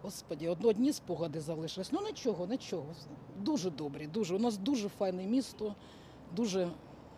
Господи, одні спогади залишились. Ну нічого. Дуже добрі, дуже. У нас дуже файне місто, дуже.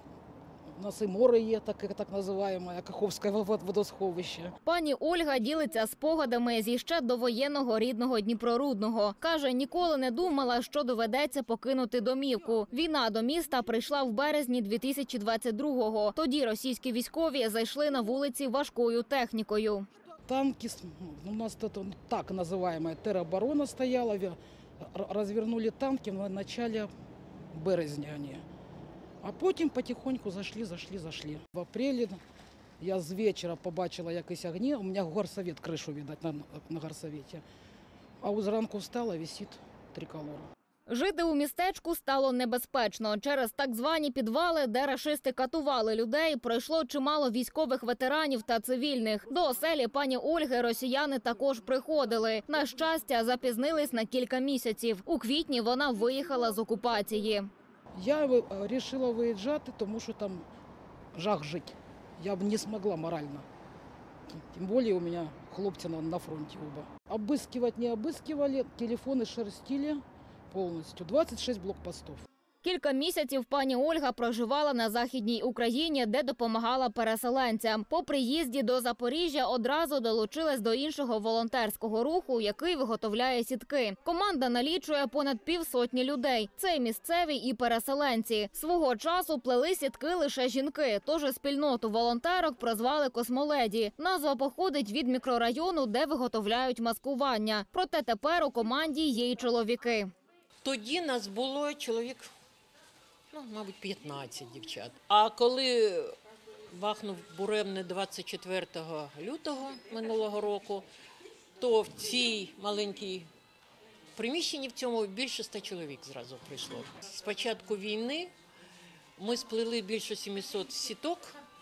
У нас і море є, так називаємо, Каховське водосховище. Пані Ольга ділиться спогадами зі ще довоєнного рідного Дніпрорудного. Каже, ніколи не думала, що доведеться покинути домівку. Війна до міста прийшла в березні 2022-го. Тоді російські військові зайшли на вулиці важкою технікою. Танки, у нас тут так називаємо тероборона стояла, розвернули танки в начале березня вони. А потім потихоньку зайшли. В апрелі я з вечора побачила якісь огні, у мене горсовет, кришу, видать, на горсоветі. А зранку встала, висить триколор. Жити у містечку стало небезпечно. Через так звані підвали, де рашисти катували людей, пройшло чимало військових ветеранів та цивільних. До оселі пані Ольги росіяни також приходили. На щастя, запізнились на кілька місяців. У квітні вона виїхала з окупації. Я вирішила виїжджати, тому що там жах жити. Я б не змогла морально. Тим більше у мене хлопці на фронті оба. Обыскивать не обыскивали, телефони шерстили повністю. 26 блокпостів. Кілька місяців пані Ольга проживала на Західній Україні, де допомагала переселенцям. По приїзді до Запоріжжя одразу долучилась до іншого волонтерського руху, який виготовляє сітки. Команда налічує понад 50 людей. Це і місцеві, і переселенці. Свого часу плели сітки лише жінки, тож спільноту волонтерок прозвали «Космоледі». Назва походить від мікрорайону, де виготовляють маскування. Проте тепер у команді є й чоловіки. Тоді нас було чоловік, мабуть, 15 дівчат. А коли бахнув буремне 24 лютого минулого року, то в цій маленькій приміщенні в цьому більше 100 чоловік зразу прийшло. З початку війни ми сплели більше 700 сіток,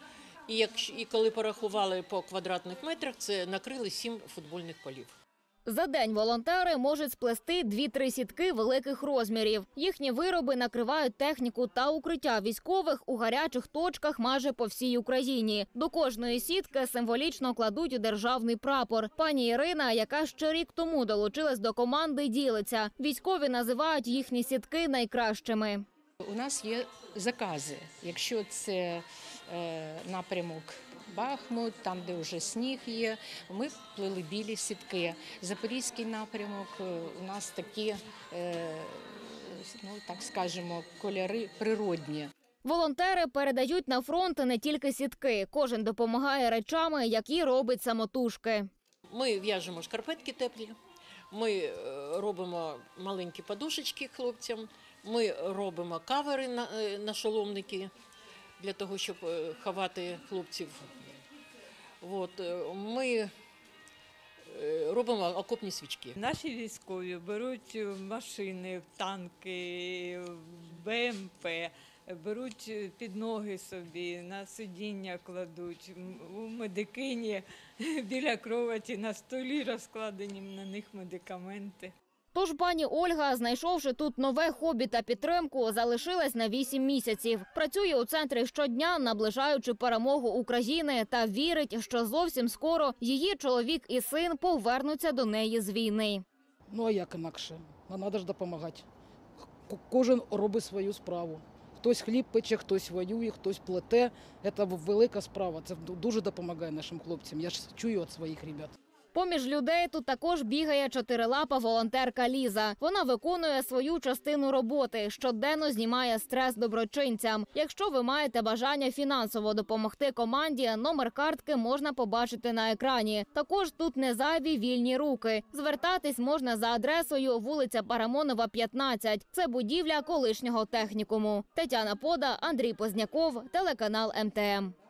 і коли порахували по квадратних метрах, це накрили 7 футбольних полів. За день волонтери можуть сплести 2-3 сітки великих розмірів. Їхні вироби накривають техніку та укриття військових у гарячих точках майже по всій Україні. До кожної сітки символічно кладуть державний прапор. Пані Ірина, яка ще рік тому долучилась до команди, ділиться. Військові називають їхні сітки найкращими. У нас є закази. Якщо це напрямок Бахмут, там, де вже сніг є, ми плели білі сітки. Запорізький напрямок, у нас такі, так скажемо, кольори природні. Волонтери передають на фронт не тільки сітки. Кожен допомагає речами, які робить самотужки. Ми в'яжемо шкарпетки теплі, ми робимо маленькі подушечки хлопцям, ми робимо кавери на шоломники для того, щоб ховати хлопців. Ми робимо окопні свічки. Наші військові беруть машини, танки, БМП, беруть під ноги собі, на сидіння кладуть, у медикині біля кроваті на столі розкладені на них медикаменти. Тож пані Ольга, знайшовши тут нове хобі та підтримку, залишилась на 8 місяців. Працює у центрі щодня, наближаючи перемогу України, та вірить, що зовсім скоро її чоловік і син повернуться до неї з війни. Ну а як інакше? Треба ж допомагати. Кожен робить свою справу. Хтось хліб пече, хтось воює, хтось плете. Це велика справа. Це дуже допомагає нашим хлопцям. Я ж чую від своїх хлопців. Поміж людей тут також бігає чотирилапа волонтерка Ліза. Вона виконує свою частину роботи, щоденно знімає стрес доброчинцям. Якщо ви маєте бажання фінансово допомогти команді, номер картки можна побачити на екрані. Також тут не зайві вільні руки. Звертатись можна за адресою вулиця Парамонова, 15. Це будівля колишнього технікуму. Тетяна Пода, Андрій Позняков, телеканал МТМ.